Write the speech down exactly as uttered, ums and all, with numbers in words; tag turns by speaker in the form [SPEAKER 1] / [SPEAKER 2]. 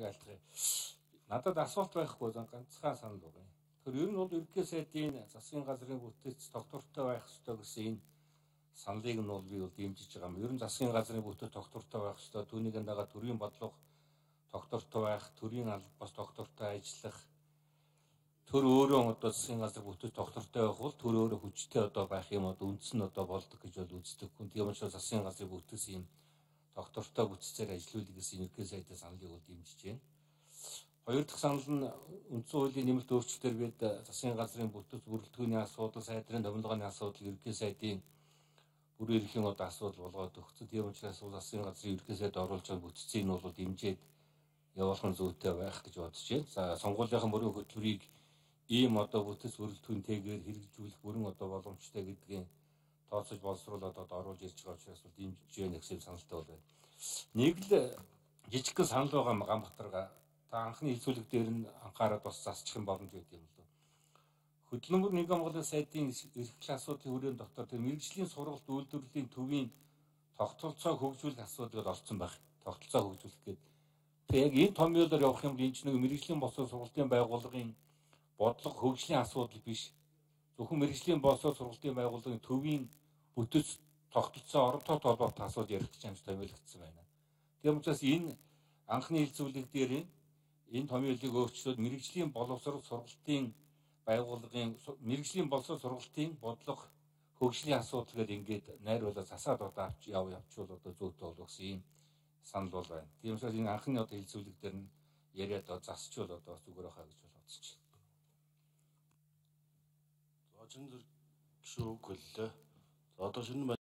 [SPEAKER 1] айлтгая. Надад асуулт байхгүй ганцхан санал байна. Тэр ер нь бол ерөнхий сайдын засгийн газрын бүтээц тогтвортой байх ёстой гэсэн энэ саналыг нь бол би бол дэмжиж байгаа юм. Ер нь засгийн газрын бүтэц тогтвортой байх ёстой. Түүнийг дагаа төрийн бодлого тогтвортой байх, төрийн алба бас тогтвортой ажиллах. Төр өөрөө одоо засгийн газар бүтэц тогтвортой байх бол төр өөрөө хүчтэй одоо байх юм одоо үндэс нь одоо болдог гэж бол үздэг. Тийм учраас засгийн газрын бүтэц ийм тогтвортой бүтцээр ажиллуулъя гэсэн ерөнхий сайдын саналыг бол дэмжиж байна. Хоёр дахь санал нь үндсэн хуулийн нэмэлт өөрчлөлтөөр бид засгийн газрын бүтэц бүрэлдэхүүний асуудал, сайдрын томилгооны асуудал, ерөнхий сайдын бүрэн эрхийн одоо асуудал болгоод өгсөн. Тийм учраас засгийн газрын ерөнхий сайд оруулж байгаа бүтцийг нь бол дэмжиж явуулах нь зүйтэй байх гэж бодож байна. За сонгуулийнхын бүрэн хөтөлбөрийг ийм одоо бүтэц бүрэлдэхүүнтэйгээр хэрэгжүүлэх бүрэн одоо боломжтой гэдгийг тооцож боловсруулаад одоо оруулж ирж байгаа учраас дэмжиж байна гэсэн саналтай байна. Нэг л жижигхэн санал байгаа Ганбатарга. Та анхны хэлцүүлэг дээр нь анхаарал бас засчих юм боломж өгд юм л. Хөдөлмөр нэгэн Монголын сайдын эрхлэх асуудлын хүрээнд дотор тэр мэрэгжлийн сургалт үйлдвэрлэлийн төвийн тогтолцоо хөгжүүлэх асуудлыг олцсон байх. Тогтолцоо хөгжүүлэх гэдэг. Тэгээ яг энэ томьёолоор явах юм бол энэ ч нэг мэрэгжлийн боловсрол сургалтын байгууллагын бодлого хөгжлийн асуудал биш. Зөвхөн мэрэгжлийн боловсрол сургалтын байгууллагын төвийн бүтэц тогтолцоо оронтой толгойд асуудал ярих гэж амж томьёологдсон байна. Тийм учраас энэ анхны хэлцүүлэг дээр энэ томьёолыг өөрчлөөд мэрэгжлийн боловсрол сургалтын байгууллагын мэрэгжлийн боловсрол сургалтын бодлого хөгжлийн асуудал гэдэг ингээд найруулаад засаад одоо авч яв явчвал одоо зүйтэй болох гэсэн ийм санал бол байна. Тийм учраас энэ анхны одоо хэлцүүлэг дээр нь яриад одоо засчвал одоо зүгээр хаа гэж бодож байна.
[SPEAKER 2] За чин зэрэг шүү гэлээ. За одоо шинэ